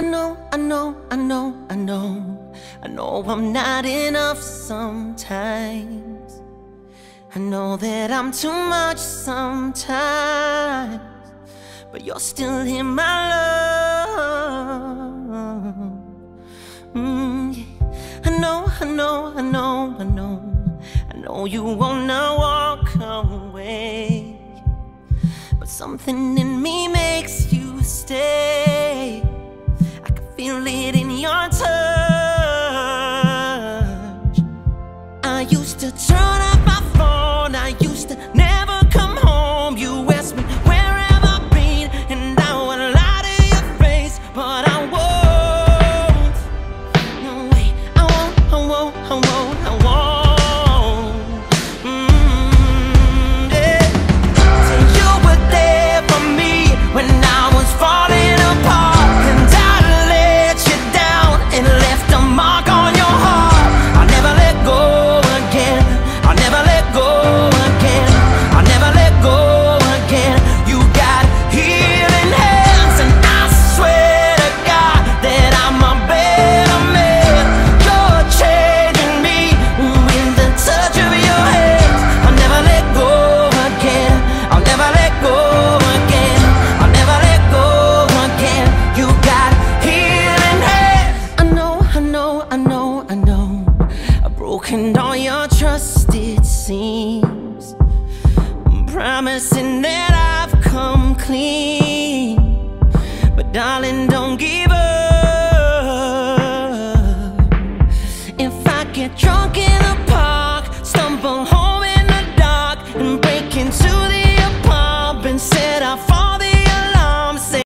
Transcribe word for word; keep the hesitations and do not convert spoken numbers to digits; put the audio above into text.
I know, I know, I know, I know, I know I'm not enough sometimes. I know that I'm too much sometimes, but you're still in my love. Mm, yeah. I know, I know, I know, I know, I know you wanna walk away, but something in me makes you stay. I can feel it in your touch. I used to turn off my phone, I used to never come home. You asked me where have I been, and I would lie to your face, but I won't. No way, I won't, I won't, I won't, I won't. Mm, yeah. So you were there for me when I was falling apart, and I let you down and left a mark on your heart. I'll never let go again, I'll never let go again, I'll never let go again. You got healing hands, and I swear to God that I'm a better man. You're changing me with the touch of your hands. I'll never let go again, I'll never let go again, I'll never let go again. You got healing hands. I know, I know, I know, I know, I've broken all your trust, it seems. I'm promising that I've come clean, but darling, don't give